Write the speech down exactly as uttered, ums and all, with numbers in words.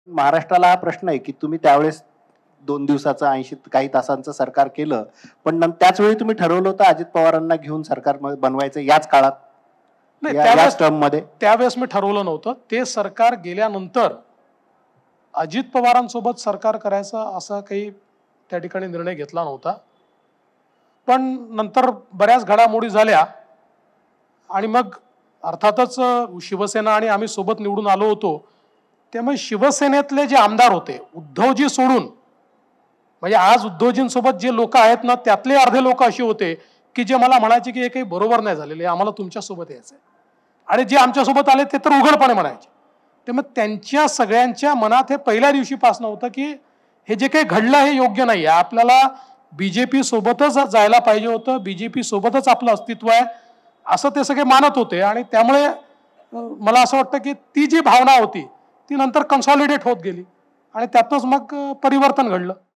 महाराष्ट्राला हा प्रश्न आहे की तुम्ही त्यावेळेस दोन दिवसाचं ऐंशी काही तासांचं सरकार केलं, पण नंतर त्याच वेळी तुम्ही ठरवलं होतं अजित पवारांना घेऊन सरकार बनवायचं याच काळात. नाही, या त्यावेळेस टर्म मध्ये त्यावेळेस मी ठरवलं नव्हतं. ते सरकार गेल्यानंतर अजित पवारांसोबत सरकार करायचं असा काही त्या ठिकाणी निर्णय घेतला नव्हता. पण नंतर बऱ्याच घडामोडी झाल्या आणि मग अर्थातच शिवसेना आणि आम्ही सोबत निवडून आलो होतो. त्यामुळे शिवसेनेतले जे आमदार होते उद्धवजी सोडून, म्हणजे आज उद्धवजींसोबत जे लोक आहेत ना त्यातले अर्धे लोक असे होते की जे मला म्हणायचे की हे काही बरोबर नाही झालेले, आम्हाला तुमच्या सोबत यायचंय. आणि जे आमच्या सोबत आले ते तर उघडपणे म्हणायचे. त्यामुळे त्यांच्या सगळ्यांच्या मनात हे पहिल्या दिवशीपासून होतं की हे जे काही घडलं हे योग्य नाही आहे. आपल्याला बीजेपी सोबतच जायला पाहिजे होतं, बीजेपी सोबतच आपलं अस्तित्व आहे असं ते सगळे मानत होते. आणि त्यामुळे मला असं वाटतं की ती जी भावना होती ती नंतर कन्सॉलिडेट होत गेली आणि त्यातच मग परिवर्तन घडलं.